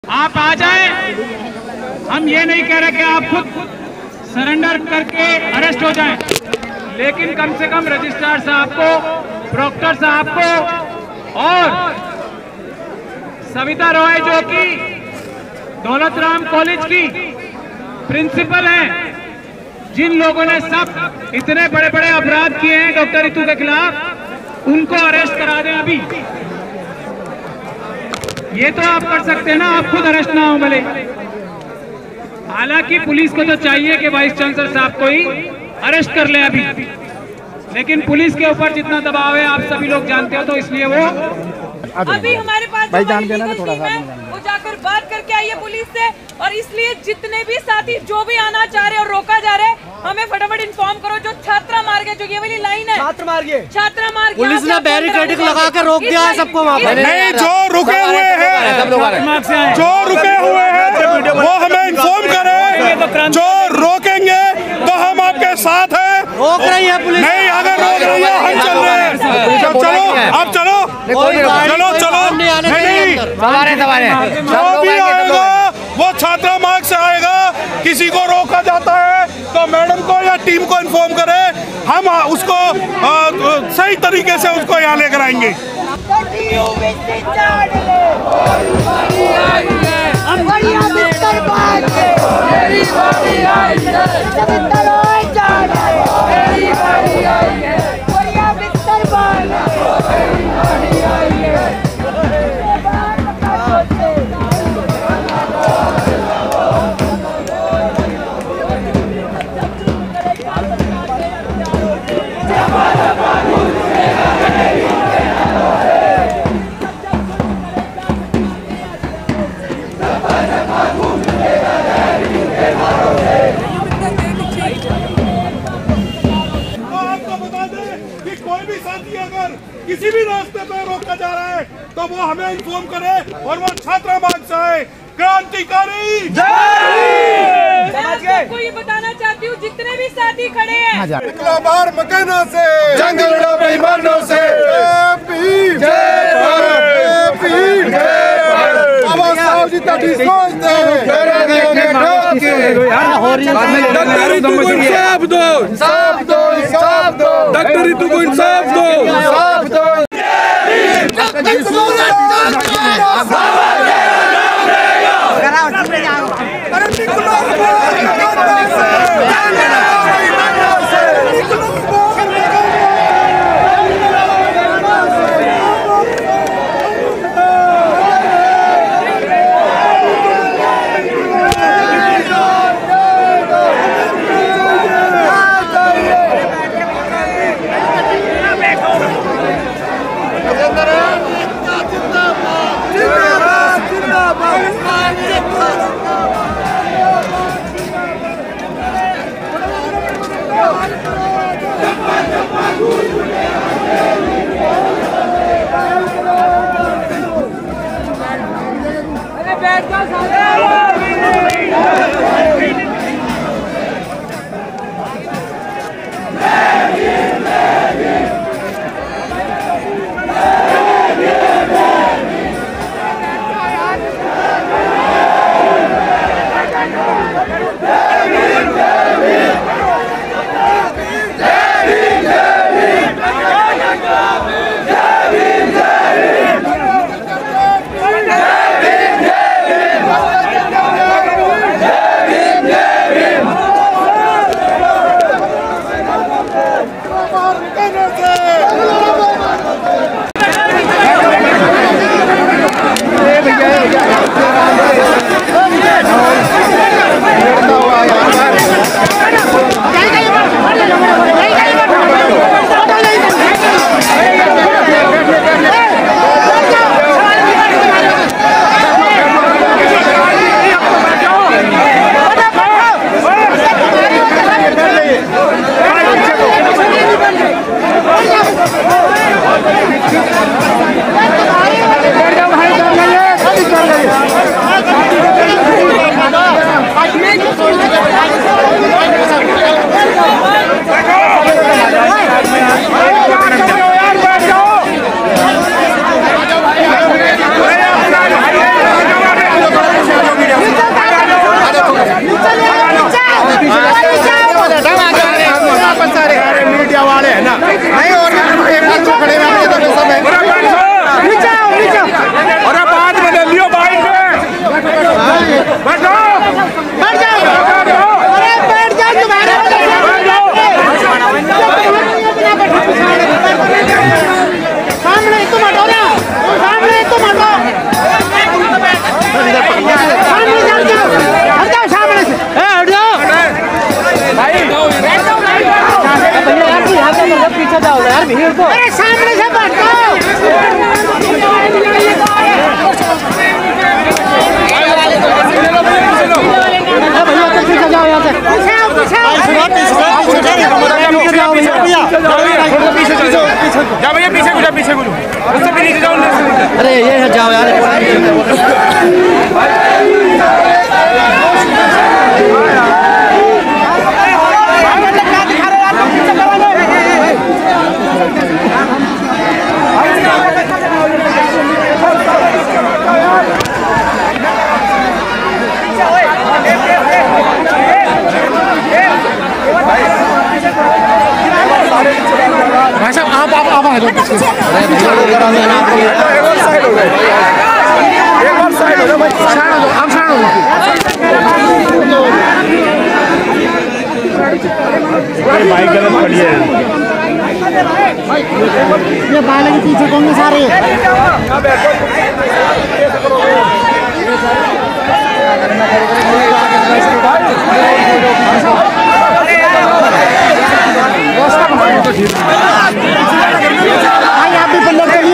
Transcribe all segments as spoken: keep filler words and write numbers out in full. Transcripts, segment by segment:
आप आ जाएं, हम ये नहीं कह रहे कि आप खुद सरेंडर करके अरेस्ट हो जाएं, लेकिन कम से कम रजिस्ट्रार साहब को, प्रोक्टर साहब को और सविता रॉय जो कि दौलत राम कॉलेज की प्रिंसिपल हैं, जिन लोगों ने सब इतने बड़े बड़े अपराध किए हैं डॉक्टर रितु के खिलाफ, उनको अरेस्ट करा दें अभी। ये तो आप कर सकते हैं ना, आप खुद अरेस्ट ना हो भले। हालांकि पुलिस को तो चाहिए कि वाइस चांसलर साहब को ही अरेस्ट कर ले अभी, लेकिन पुलिस के ऊपर जितना दबाव है आप सभी लोग जानते हो, तो इसलिए वो अभी हमारे पास भाई जान देना ना थोड़ा सा, वो जाकर बात करके आई है पुलिस से, और इसलिए जितने भी साथी जो भी आना चाह रहे और रोका जा रहे हैं, हमें फटाफट इन्फॉर्म करो। जो छात्रा मार्ग है, जो ये वाली लाइन है, छात्र मार्ग छात्रा मार्ग पुलिस ने बैरिकेड लगा के रोक दिया है सबको वहाँ पर। नहीं, जो रुके हुए हैं, जो रुके हुए हैं वो हमें इन्फॉर्म करें। जो रोकेंगे तो हम आपके साथ हैं। रोक रही है पुलिस नहीं, अगर रोक रही है हम चल रहे हैं। चलो अब चलो चलो चलो नहीं, जो भी आएगा वो छात्रा मार्ग से आएगा। किसी को रोका जाता है तो मैडम को या टीम को इन्फॉर्म करें, हम उसको आ, सही तरीके से उसको यहाँ लेकर आएंगे। किसी भी रास्ते पे रोका जा रहा है तो वो हमें इन्फॉर्म करे और वो छात्रा मार्ग से आए। क्रांतिकारी जय। मैं आपको ये बताना चाहती हूँ, जितने भी साथी खड़े हैं, निकला बाहर मकानों से, जंग लड़ा बेईमानों से, जय भीम जय भारत। आवाज साहब जी तभी सोचते हैं, डॉक्टर रितु को इंसाफ दो, इंसाफ दो, इंसाफ दो, डॉक्टर रितु को इंसाफ दो, इंसाफ दो। जा भैया पीछे को जा, पीछे को उससे भी नीचे जाओ। अरे ये जाओ यार। भाई साहब आप आप आप आ जाओ पीछे। एक बार साइड हो जाओ भाई, साइड हो जाओ, आप साइड हो जाओ। भाई गलत पड़ी है ये बाले के पीछे कौन सारे भाई आप भी पल्ले करियो।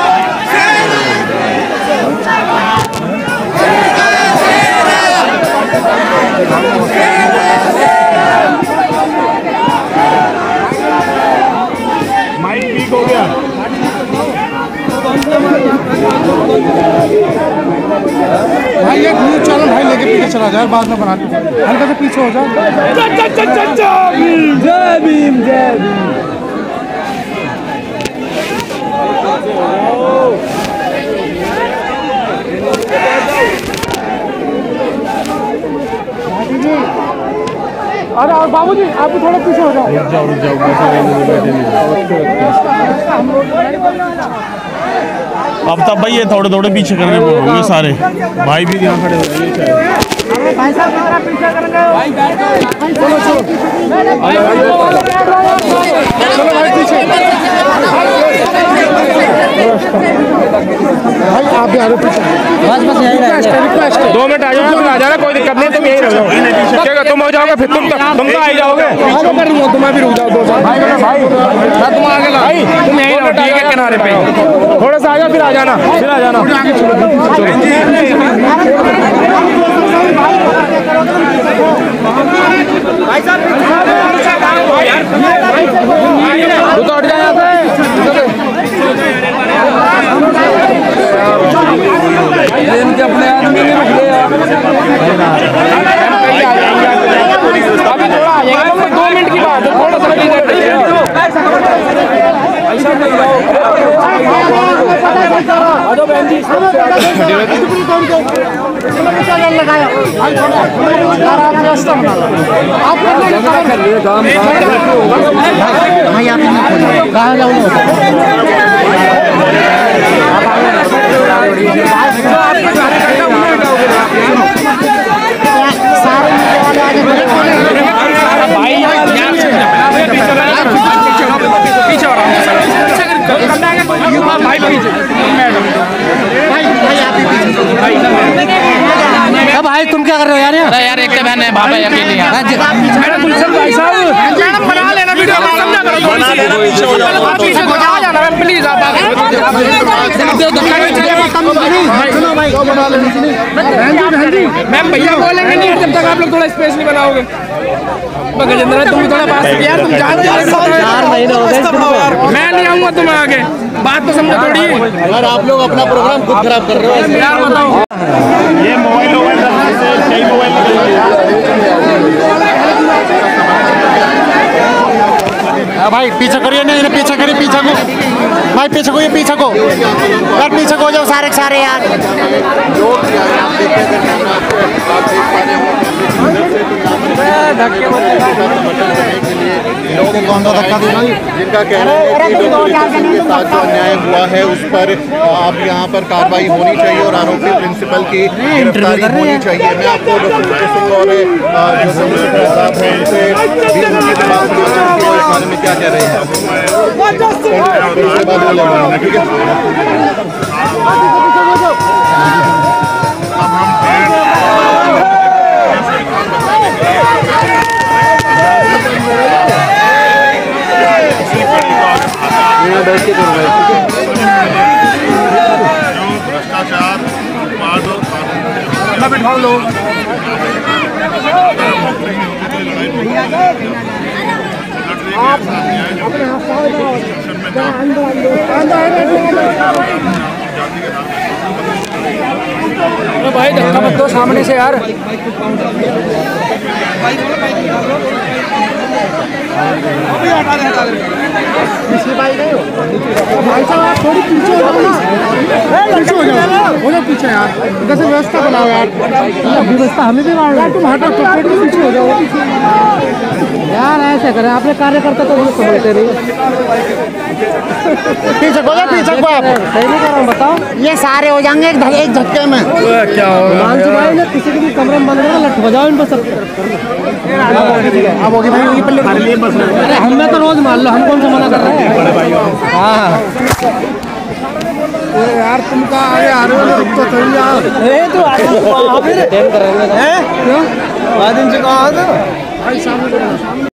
माइक वीक हो गया। भाई ये न्यूज चैनल भाई लेके पीछे चला जाए, बाद में बना हल्का से पीछे हो जाओ। जय भीम जय भीम। अरे और बाबूजी आप थोड़ा पीछे हो जाओ। रुक जाओ रुक जाओ अब तब भाई ये थोड़े थोड़े पीछे करने होंगे सारे भाई भी यहाँ खड़े हो रहे हैं। भाई साहब कितना पीछे करेंगे भाई, चलो चलो चलो भाई पीछे भाई आप भी आ रहे पीछे। बस बस यही दो मिनट आ जाओ, फिर आ जाना, कोई दिक्कत नहीं, तुम यही रह जाओ। क्या तुम हो जाओगे फिर तुम तुम तो आ ही जाओगे। तुम्हें भी रुक जाओ दो साल भाई भाई तुम आगे भाई, तुम यही रहो ठीक है किनारे पे, थोड़ा सा आ जाओ फिर आ जाना, फिर आ जाना। भाई साहब तू तो हट जा यहाँ से। इनके अपने आदमी नहीं रुक गए अभी थोड़ा आ जाएगा, दो मिनट की बात है, थोड़ा सा बहन जी लगाया कहाँ जाऊँ भाई तुम क्या कर रहे हो यार? अरे यार एक बहन है बाबा अकेले यार। भाई साहब बना लेना वीडियो, समझा करो बना लेना, पीछे हो जाओ पीछे हो जाना प्लीज आप मैम भैया बोलेंगे नहीं जब तक आप लोग थोड़ा स्पेस नहीं बनाओगे। गजेंद्र तुम थोड़ा बात यार, तुम जानते हो मैं नहीं आऊंगा तुम्हें आगे, बात तो समझो थोड़ी। यार आप लोग अपना प्रोग्राम खुद खराब कर रहे हो यार, बताओ ये मोबाइल मोबाइल कई मोबाइल भाई पीछे करिए, नहीं पीछे करिए, पीछे को भाई, पीछे को, ये पीछे को यार, पीछे को जाओ सारे सारे यार। जिनका कहना है कि के साथ जो अन्याय हुआ है उस पर आप यहाँ पर कार्रवाई होनी चाहिए और आरोपी प्रिंसिपल की गिरफ्तारी होनी चाहिए। मैं आपको डॉक्टर सिंह और जो सोलिसिटर साहब हैं उनसे भी उनकी बात इस बारे में क्या कह रहे हैं, उसके बाद बोलेंगे ठीक है। भ्रष्टाचार बिठा लो लड़ भाई धक्का मत दो सामने से यार। भाई साहब आप थोड़ी पीछे हो जाओ ना, पीछे हो जाओ, हो जाओ पीछे यार, कैसे व्यवस्था बनाओ यार, व्यवस्था हमें भी मार यार, तुम हटो थोड़ी पीछे हो जाओ यार, ऐसे करें आपने कार्यकर्ता तो मुझे समझते नहीं। पीछे को पीछे को आप सही नहीं कर रहा हूँ, बताओ। ये सारे हो जाएंगे एक एक झटके में। क्या होगा भाई ने किसी के भी कमरे में बंद करना, लट बजाओ इन पर सब। अब होगी भाई वही पल्ले मार लिए बस। अरे हमें तो रोज मान लो, हम कौन सा मना कर रहे हैं बड़े भाई। हाँ यार तुम कहाँ आगे आ रहे हो, रुक तो सही यार। तो आप फिर क्यों बाद दिन से कहाँ आ